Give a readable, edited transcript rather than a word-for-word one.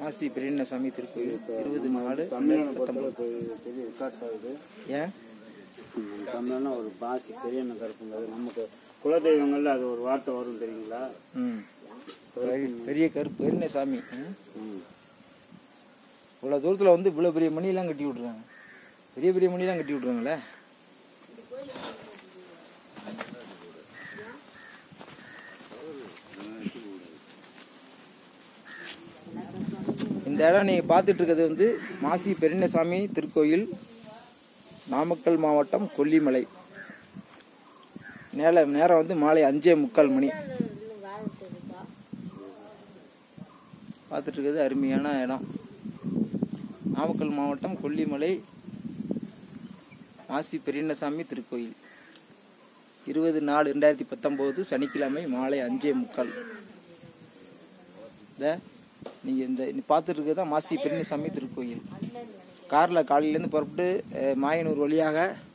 மாசி பெரியசாமி திருக்கோயில் 20 ஏன் தமிழ்னா ஒரு பாசி பெரிய கருப்புங்கிறது நமக்கு குலதெய்வங்கள்ல அது ஒரு வார்த்தை வரும் தெரியுங்களா? பெரிய கருப்பு பெரியசாமி. இவ்வளோ தூரத்தில் வந்து இவ்வளோ பெரிய மணியெல்லாம் கட்டி விட்றாங்க. பெரிய பெரிய மணியெல்லாம் கட்டி விட்றாங்களே. இந்த இடம் நீங்கள் பார்த்துட்டு இருக்கிறது வந்து மாசி பெரியசாமி திருக்கோயில், நாமக்கல் மாவட்டம் கொல்லிமலை. நேரம் வந்து மாலை 5:45 மணி. பார்த்துட்டு இருக்கிறது அருமையான இடம். நாமக்கல் மாவட்டம் கொல்லிமலை மாசி பெரியசாமி திருக்கோயில் 20/4/2019 சனிக்கிழமை மாலை 5:45. நீங்கள் பார்த்துட்டு இருக்கிறது தான் மாசி பெரியசாமி திருக்கோயில். காரில் காலையிலேருந்து புறப்பட்டு மாயனூர் வழியாக